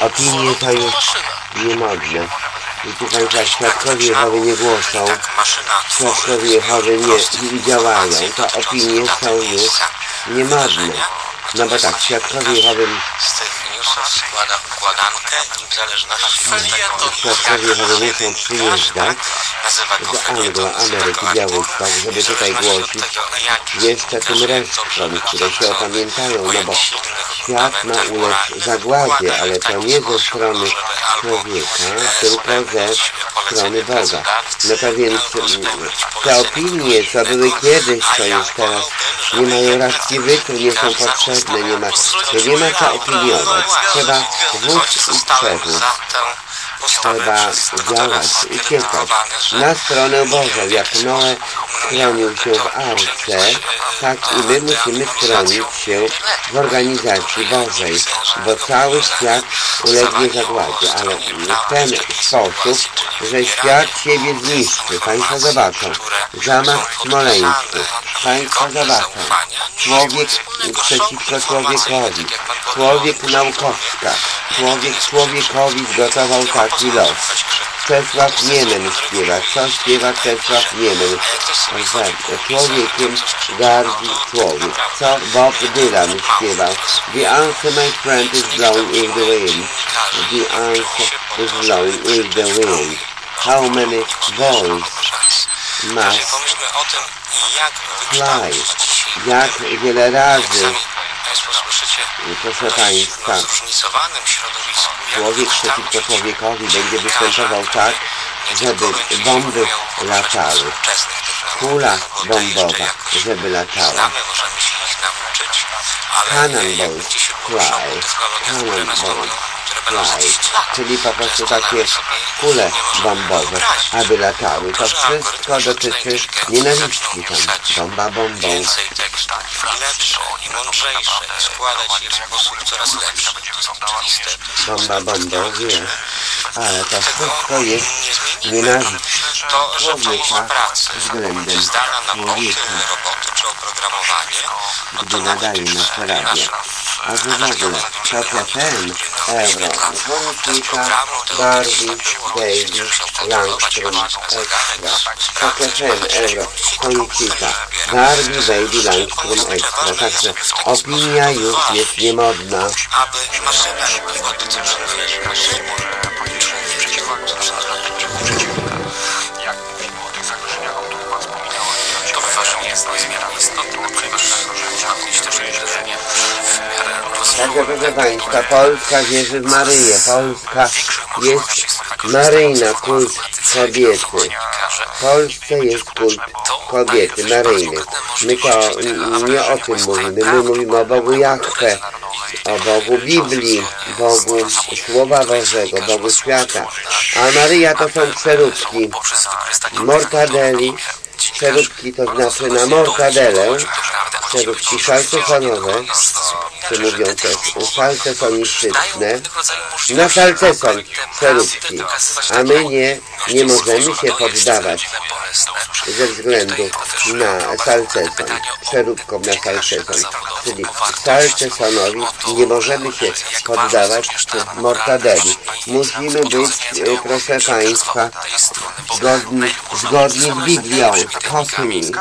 Opinie to już niemodne. I tu Państwa świadkowie Jehowy nie głoszą, świadkowie Jehowy nie działają, to opinie są już niemodne. No bo tak, świadkowie Jehowy... Świadkowie Jehowy muszą przyjeżdżać z Ameryki, Białystok, żeby tutaj głosić jeszcze tym resztkom, które się opamiętają, no bo świat ma ulec zagładzie, ale to nie ze strony człowieka, tylko ze strony Boga. No to więc te opinie, co były kiedyś, to już teraz nie mają racji bytu, nie są potrzebne, nie ma co opiniować. Trzeba wódz i przewód. Trzeba działać, uciekać na stronę Bożą. Jak Noe chronił się w arce, tak i my musimy chronić się w organizacji Bożej, bo cały świat ulegnie zagładzie, ale w ten sposób, że świat siebie zniszczy. Państwo zobaczą. Zamach w Smoleńsku. Państwo zobaczą. Człowiek przeciwko człowiekowi. Człowiek naukowska. Człowiek człowiekowi zgotował taki los. Czesław Niemen śpiewa. Co śpiewa Czesław Niemen? Człowiekiem gardzi człowiek. Co Bob Dylan śpiewał? The answer, my friend, is blowing in the wind. The answer is blowing in the wind. How many balls must fly? Jak wiele razy, proszę Państwa, człowiek przeciwko człowiekowi będzie występował tak, żeby bomby latały. Kula bombowa, żeby latała. Cannonballs fly. Cannonballs fly. Czyli po prostu takie kule bombowe, aby latały. To wszystko dotyczy nienawiści tam. Bomba bombą. Bomba bombą, wie. Ale to wszystko jest nienawiść człowieka względem człowieka, gdy nadaje na radio. A w ogóle Sofia Fem, Euro, Kończyka, Barbie, Baby, Langstrom, Extra. Sofia Fem, Euro, Kończyka, Barbie, Baby, Langstrom, Extra. Także opinia już jest niemodna. Także proszę Państwa, Polska wierzy w Maryję. Polska jest maryjna, kult kobiety. W Polsce jest kult kobiety, maryjny. My to nie o tym mówimy, my mówimy o Bogu Jahwe, o Bogu Biblii, Bogu Słowa Bożego, Bogu świata. A Maryja to są przeróbki mortadeli. Przeróbki to znaczy na mortadelę, przeróbki salcesonowe, czy mówią też salcesonistyczne, na salceson przeróbki, a my nie możemy się poddawać ze względu na salceson, przeróbkom na salceson, czyli salcesonowi nie możemy się poddawać mortadeli. Musimy być, proszę Państwa, zgodni z Biblią, z Kosymi.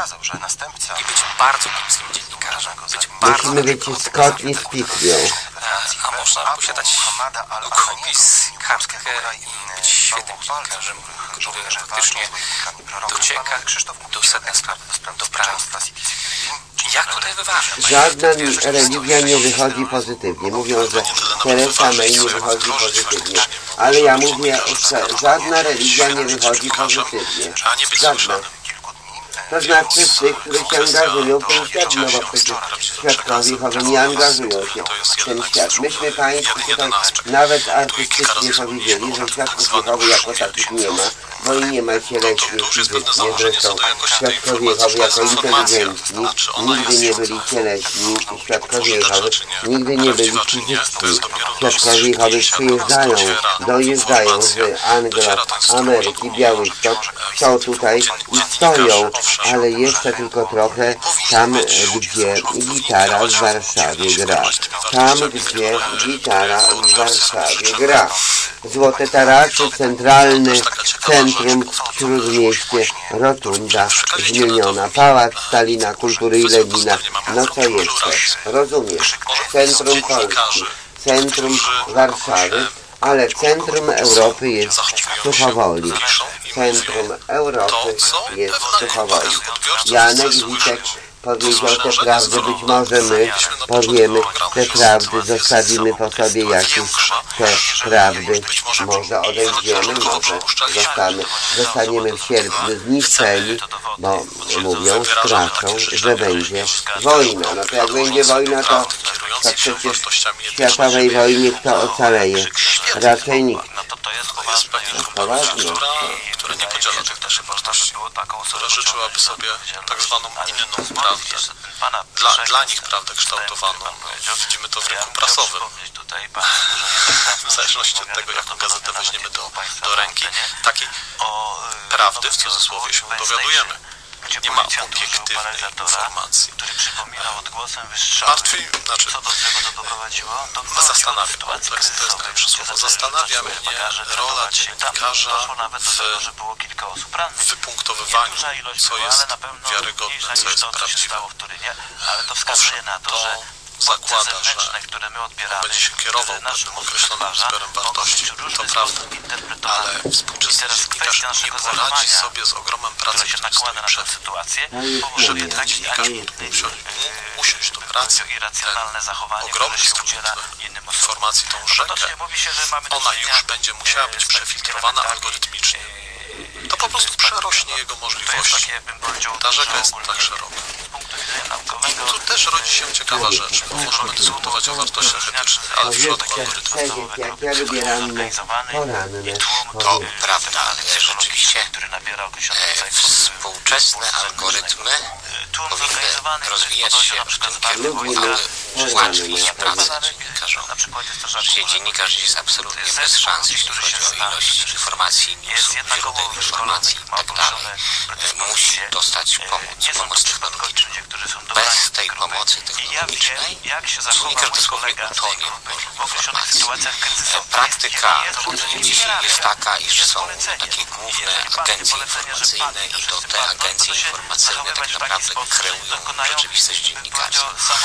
Musimy być zgodni z Biblią. A można posiadać długopis, kartkę i być świetnym dziennikarzem, który faktycznie docieka do sedna sprawy, do prawdy. Jak tutaj wyważyć? Żadna religia nie wychodzi pozytywnie. Mówią, że Teresa May nie wychodzi pozytywnie. Ale ja mówię, że żadna religia nie wychodzi pozytywnie. Żadna. To znaczy tych, którzy się angażują w ten świat, no bo przecież świadkowie Jehowy nie angażują się w ten świat. Myśmy Państwu tutaj nawet artystycznie powiedzieli, że świadków Jehowy jako takich nie ma, bo i nie ma cieleśnych fizycznie. Zresztą świadkowie Jehowy jako inteligentni nigdy nie byli cieleśni, świadkowie Jehowy nigdy nie byli fizyczni. Świadkowie Jehowy przyjeżdżają, dojeżdżają z Ameryki, Białystok, są tutaj i stoją ale jeszcze tylko trochę tam, gdzie gitara w Warszawie gra. Tam, gdzie gitara w Warszawie gra. Złote Tarasy, centralne centrum, Śródmieście, rotunda zmieniona, Pałac Stalina, Kultury i Lenina. No co jeszcze? Rozumiesz? Centrum Polski, centrum Warszawy, ale centrum Europy jest w Suchowoli. Centrum Europy jest w Suchowoli. Janek Witek powiedział te prawdy, być może my powiemy te prawdy, zostawimy po sobie jakieś te prawdy, może odejdziemy, może zostaniemy w sierpniu zniszczeni, bo mówią, straszą, że będzie wojna. No to jak będzie wojna, to przecież w światowej wojnie kto ocaleje? Raczej nikt. Poważnie. Która nie podziela tych naszych wartości, która życzyłaby sobie tak zwaną inną prawdę. Dla nich prawdę kształtowaną. Widzimy to w rynku prasowym. W zależności od tego, jaką gazetę weźmiemy do ręki, takiej prawdy w cudzysłowie się dowiadujemy. Nie ma obiektywnej informacji. Martwi, zastanawia, to jest najlepsze słowo, zastanawia mnie rola dziennikarza w wypunktowywaniu, co jest wiarygodne, co jest prawdziwe. Owszem, to zakłada, że będzie się kierował pewnym określonym zbiorem wartości, to prawda, ale współczesny dziennikarz nie poradzi sobie z ogromem pracy, który stoi przed nim. Żeby ten dziennikarz mógł usiąść do pracy, ten ogromny strumień informacji, tą rzekę, ona już będzie musiała być przefiltrowana algorytmycznie. To po prostu przerośnie jego możliwości. Ta rzeka jest tak szeroka. Tu też rodzi się ciekawa rzecz, bo możemy dyskutować o wartościach etycznych, ale w przypadku algorytmów to prawda, rzeczywiście współczesne algorytmy powinny rozwijać się w tym kierunku, aby ułatwić pracę dziennikarzom. Przecież dziennikarz jest absolutnie bez szans, jeśli chodzi o ilość informacji, źródeł informacji i tak dalej. Musi dostać pomoc technologiczną. Bez tej pomocy technologicznej dziennikarz dosłownie utonie w informacji. Praktyka dzisiaj jest taka, iż są takie główne agencje informacyjne i to te agencje informacyjne tak naprawdę kreują rzeczywistość dziennikarską.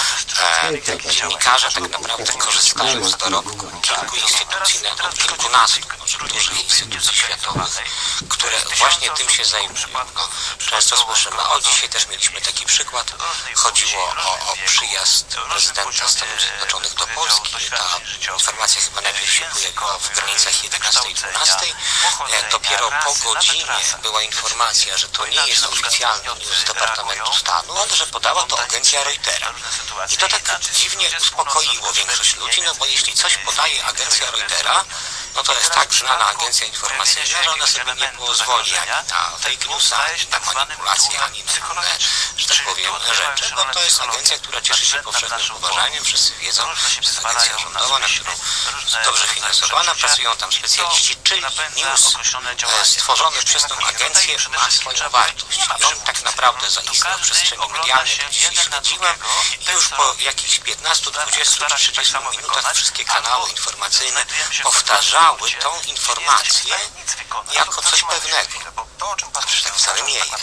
Dziennikarze tak naprawdę korzystają z dorobku kilku instytucji, nawet kilkunastu dużych instytucji światowych, które właśnie tym się zajmują. No, często słyszymy, dzisiaj też mieliśmy taki przykład, chodziło o przyjazd prezydenta Stanów Zjednoczonych do Polski. Ta informacja chyba najpierw się pojawiła w granicach 11 i 12. Dopiero po godzinie była informacja, że to nie jest oficjalny news z Departamentu Stanu, ale że podała to agencja Reutera. I to tak dziwnie uspokoiło większość ludzi, no bo jeśli coś podaje agencja Reutera, no to jest tak znana agencja informacyjna, że ona sobie nie pozwoli ani na fake newsa, ani na manipulacje, ani na inne, że tak powiem, rzeczy, bo to jest agencja, która cieszy się powszechnym poważaniem. Wszyscy wiedzą, że jest agencja rządowa, na którą dobrze finansowana, pracują tam specjaliści, czyli news stworzony przez tą agencję ma swoją wartość. I on tak naprawdę zaistniał w przestrzeni medialnej, to dzisiaj śledziłem i już po jakichś 15, 20 czy 30 minutach wszystkie kanały informacyjne powtarzały tą informację jako coś pewnego. Przecież tak wcale nie jest,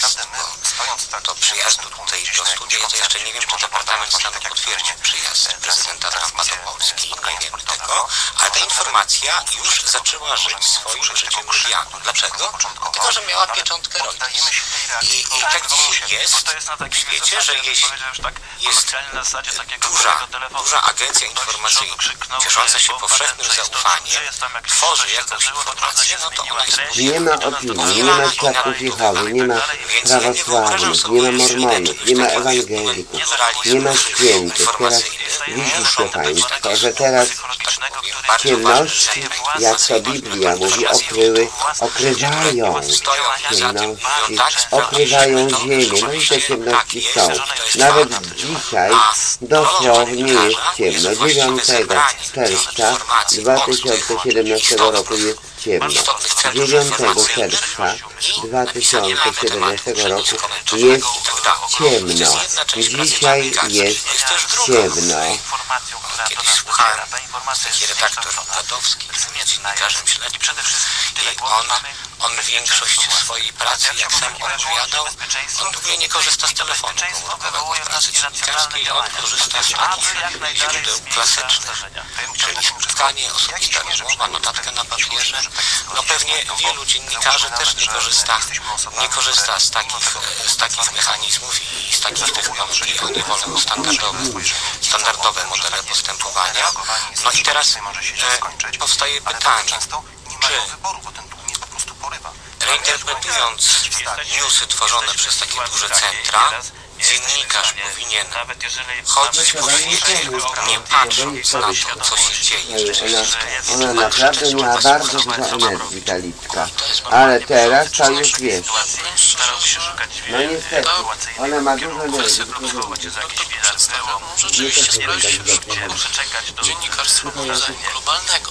bo do przyjazdu tutaj do studia, to jeszcze nie wiem, czy Departament Stanu potwierdził przyjazd prezydenta Trumpa do Polski, nie wiem tego, ale ta informacja już zaczęła żyć swoim życiem medialnym. Dlaczego? Dlatego, że miała pieczątkę Reuters. I tak dzisiaj jest w świecie, że jeśli jest duża agencja informacyjna, ciesząca się powszechnym zaufaniem, tworzy jakąś informację, no to ona jest nie ma opinii, nie ma świadków Jehowy, nie ma prawosławnych, nie ma mormonów, nie ma ewangelików, nie ma świętych. Teraz widzicie Państwo, że teraz ciemności, jak to Biblia mówi, okrywają ciemności, okrywają ziemię, no i te ciemności są. Nawet dzisiaj dosłownie jest ciemno. 9 czerwca 2017 roku jest ciemno. istotnych centrów 9 informacyjnych czerwca i 2017 roku jest To ciemno. jest jedna część Dzisiaj pracy jest jest też druga. ciemno. Kiedyś słuchałem, taki redaktor Gadowski, dziennikarzem śledczym, i on większość swojej pracy, jak sam opowiadał, on w ogóle nie korzysta z telefonu komórkowego w pracy dziennikarskiej, on korzysta z takich źródeł klasycznych, czyli spotkanie, osobista rozmowa, notatka na papierze. No pewnie wielu dziennikarzy też nie korzysta z takich mechanizmów i z takich technologii. Oni wolą standardowe modele postępowania. No i teraz powstaje pytanie, czy reinterpretując newsy tworzone przez takie duże centra, dziennikarz powinien chodzić po świecie, nie patrząc na to, co się dzieje. Ona naprawdę miała bardzo dużo energii, ta Liczka. Ale teraz to już wiesz. No niestety, ona ma dużo energii. Dziennikarstwo globalnego.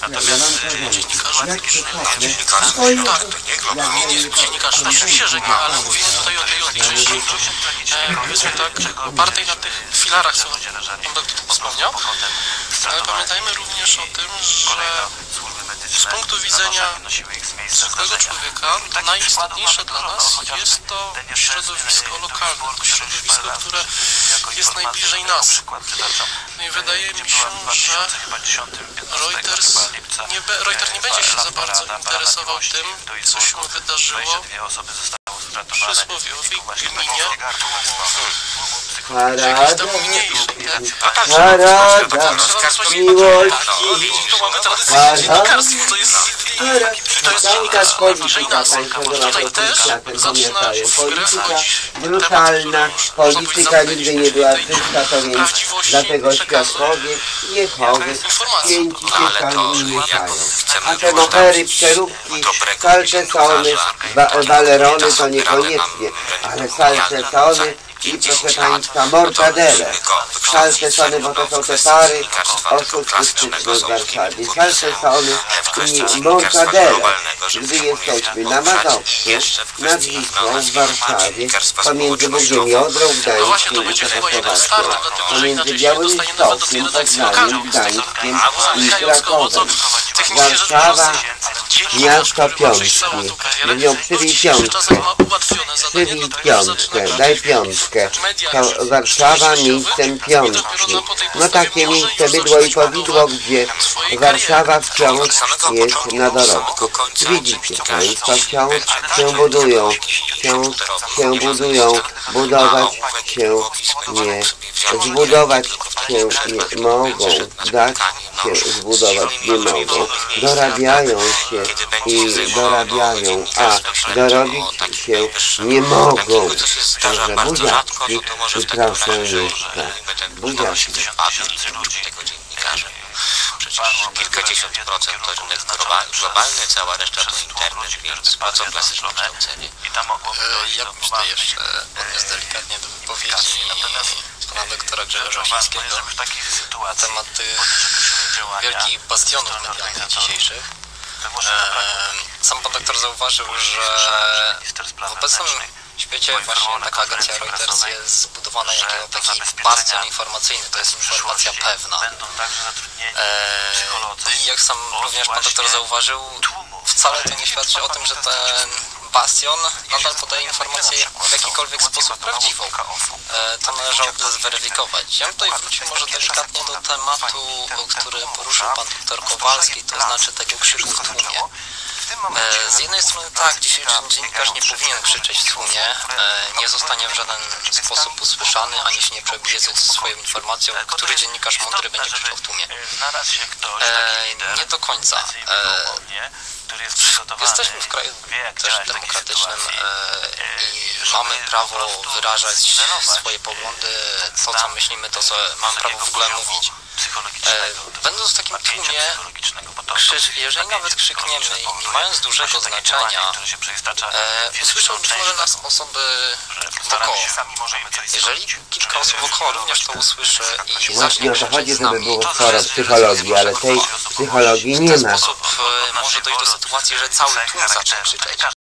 Dziennikarz, oczywiście, że nie, ale mówimy tutaj o tej części, powiedzmy tak, opartej na tych filarach, co pan doktor wspomniał, ale pamiętajmy również o tym, że z punktu widzenia zwykłego człowieka najistotniejsze dla nas jest to środowisko lokalne, to środowisko, które jest najbliżej nas. I wydaje mi się, że Reuters nie będzie się za bardzo interesował tym, co się wydarzyło w przysłowiowej gminie Parada mniejszej. miłości. Dziennikarstwo to jest Cały polityka państwowa pamiętają. Polityka brutalna, polityka nigdy nie była czysta, to więc dlatego świadkowie Jehowy święci się tam unikają. A te mohery, przeróbki, salcesony, walerony to niekoniecznie, ale salcesony i proszę Państwa, mortadele. Salcesony, bo to są te pary oszustyczne w Warszawie. Salcesony i mortadele. Gdy jesteśmy na Mazowszu, nad Wisłą w Warszawie, pomiędzy Bugiem i Odrą, Gdańskiem i Czechosłowacją, pomiędzy Białymstokiem, Poznaniem, Gdańskiem i Krakowem. Warszawa, miasto piątki. Mówią, przywij piątkę. Przywij piątkę, daj piątkę. To Warszawa miejscem piątki. No takie miejsce bydło i powidło, gdzie Warszawa wciąż jest na dorobku. Widzicie Państwo, wciąż się budują, budować się nie, zbudować się nie mogą, dać się zbudować nie mogą. Dorabiają się i dorabiają, a dorobić się nie mogą. Także buziaczki i proszę jeszcze. Buziaczki. Przecież kilkadziesiąt procent to rynek globalny, cała reszta to internet, więc po co klasyczne kształcenie? Ja bym tutaj jeszcze odniósł delikatnie do wypowiedzi pana doktora Grzegorza Osińskiego na temat tych wielkich bastionów medialnych dzisiejszych. Sam pan doktor zauważył, że w obecnym świecie właśnie taka agencja Reuters jest zbudowana jako taki bastion informacyjny, to jest informacja pewna. I jak sam również pan doktor zauważył, wcale to nie świadczy o tym, że ten bastion nadal podaje informację w jakikolwiek sposób prawdziwą. To należałoby zweryfikować. Ja bym tutaj wrócił może delikatnie do tematu, który poruszył pan doktor Kowalski, to znaczy tego krzyku w tłumie. Z jednej strony tak, dzisiejszy dziennikarz nie powinien krzyczeć w tłumie, nie zostanie w żaden sposób usłyszany, ani się nie przebije ze swoją informacją, który dziennikarz mądry będzie krzyczał w tłumie. Nie do końca. Jesteśmy w kraju też demokratycznym i mamy prawo wyrażać swoje poglądy to, co myślimy, to, co mamy prawo w ogóle mówić. Będąc w takim tłumie, jeżeli nawet krzykniemy i nie mając dużego znaczenia, usłyszą być może nas osoby wokoło. Jeżeli kilka osób wokoło również to usłyszy i Właśnie zacznie o to chodzi, krzyczeć z żeby nami, było sporo psychologii, ale tej psychologii w nie ten ma. sposób może dojść do sytuacji, że cały tłum zacznie krzyczeć.